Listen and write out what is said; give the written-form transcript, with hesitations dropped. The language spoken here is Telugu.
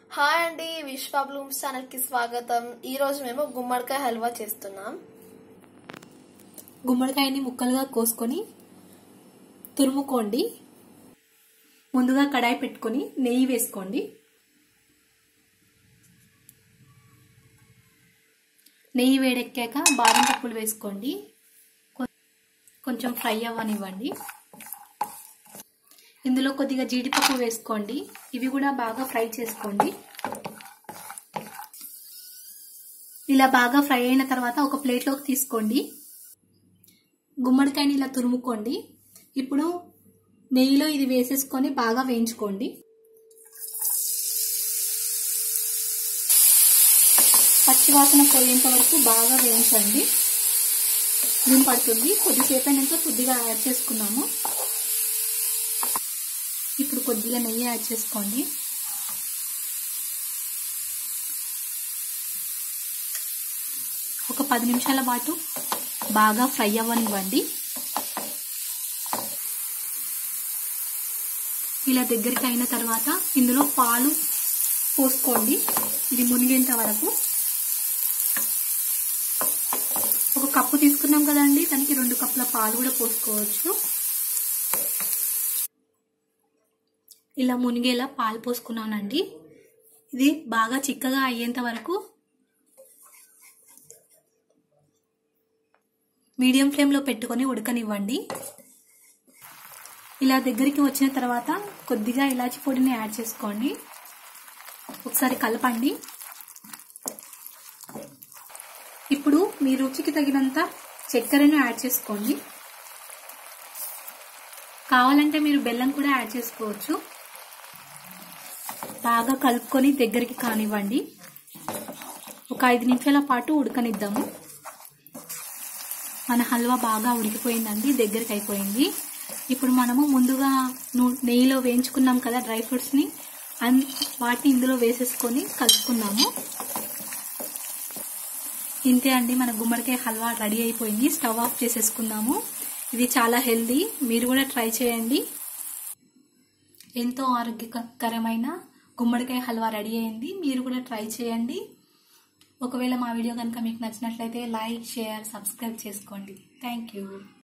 హాయ్ అండి, విశ్వ బ్లూమ్స్ ఛానల్ కి స్వాగతం. ఈ రోజు మేము గుమ్మడికాయ హల్వా చేస్తున్నాం. గుమ్మడికాయని ముక్కలుగా కోసుకొని తురుముకోండి. ముందుగా కడాయి పెట్టుకొని నెయ్యి వేసుకోండి. నెయ్యి వేడెక్కాక బాదం పప్పులు వేసుకోండి. కొంచెం ఫ్రై అవ్వనివ్వండి. ఇందులో కొద్దిగా జీడిపప్పు వేసుకోండి. ఇవి కూడా బాగా ఫ్రై చేసుకోండి. ఇలా బాగా ఫ్రై అయిన తర్వాత ఒక ప్లేట్లోకి తీసుకోండి. గుమ్మడికాయని ఇలా తురుముకోండి. ఇప్పుడు నెయ్యిలో ఇది వేసేసుకొని బాగా వేయించుకోండి. పచ్చివాసన పోయేంత వరకు బాగా వేయించండి. దీని పడుతుంది. కొద్దిసేపు అయినాక కొద్దిగా యాడ్ చేసుకున్నాము. ఇప్పుడు కొద్దిగా నెయ్యి యాడ్ చేసుకోండి. ఒక 10 నిమిషాల పాటు బాగా ఫ్రై అవ్వనివ్వండి. ఇలా దగ్గరికి అయిన తర్వాత ఇందులో పాలు పోసుకోండి. ఇది మునిగేంత వరకు. ఒక కప్పు తీసుకున్నాం కదండి, దానికి 2 కప్పుల పాలు కూడా పోసుకోవచ్చు. ఇలా మునిగేలా పాలు పోసుకున్నానండి. ఇది బాగా చిక్కగా అయ్యేంత వరకు మీడియం ఫ్లేమ్లో పెట్టుకొని ఉడకనివ్వండి. ఇలా దగ్గరికి వచ్చిన తర్వాత కొద్దిగా ఇలాచి పొడిని యాడ్ చేసుకోండి. ఒకసారి కలపండి. ఇప్పుడు మీ రుచికి తగినంత చక్కెరను యాడ్ చేసుకోండి. కావాలంటే మీరు బెల్లం కూడా యాడ్ చేసుకోవచ్చు. బాగా కలుపుకొని దగ్గరికి కానివ్వండి. ఒక 5 నిమిషాల పాటు ఉడకనిద్దాము. మన హల్వా బాగా ఉడికిపోయిందండి, దగ్గరికి అయిపోయింది. ఇప్పుడు మనము ముందుగా నెయ్యిలో వేయించుకున్నాం కదా డ్రై ఫ్రూట్స్ని, వాటిని ఇందులో వేసేసుకొని కలుపుకున్నాము. ఇంతే అండి, మన గుమ్మడికాయ హల్వా రెడీ అయిపోయింది. స్టవ్ ఆఫ్ చేసేసుకుందాము. ఇది చాలా హెల్దీ, మీరు కూడా ట్రై చేయండి. ఎంతో ఆరోగ్యకరమైన గుమ్మడికాయ హల్వా రెడీ అయింది. మీరు కూడా ట్రై చేయండి. ఒకవేళ మా వీడియో కనుక మీకు నచ్చినట్లయితే లైక్, షేర్, సబ్స్క్రైబ్ చేసుకోండి. Thank you.